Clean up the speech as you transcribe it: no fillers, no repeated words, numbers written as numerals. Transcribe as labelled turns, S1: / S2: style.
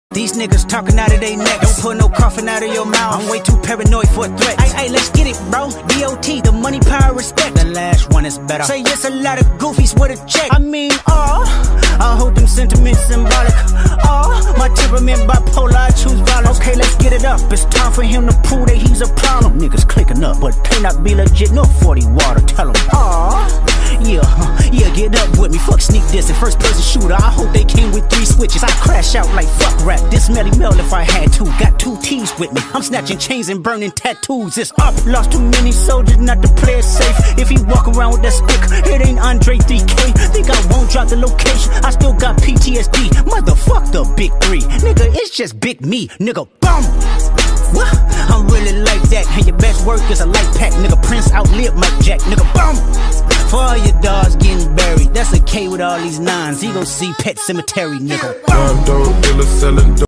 S1: These niggas talking out of their necks. Don't put no coffin out of your mouth. I'm way too paranoid for a threat. Hey, let's get it, bro. DOT, the money, power, respect. The last one is better. Say yes, a lot of goofies with a check. I mean, I hold them sentiments symbolic. My temperament bipolar, I choose violence. Okay, let's get it up. It's time for him to prove that he's a problem. Niggas clicking up, but cannot be legit. No 40 water, tell him. Yeah, get up with me. Fuck sneak this and first person shooter. I hope they came with 3 switches. I crash out like fuck rap. This Melly Mel if I had to. Got 2 T's with me. I'm snatching chains and burning tattoos. It's up. Lost too many soldiers not to play it safe. If he walk around with that stick, it ain't Andre 3K. Think I won't drop the location. I still got PTSD. Motherfuck the big 3. Nigga, it's just big me. Nigga, boom. What? I'm really like that. And your best work is a light pack. Nigga, Prince outlived Mike Jack. Nigga, boom. For all your dogs getting buried. That's a K with all these 9s. He gon' see Pet Cemetery, nigga. Boom.